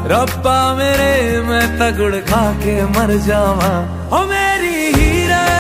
रब्बा मेरे मैं तगड़ खा के मर जावा ओ मेरी ही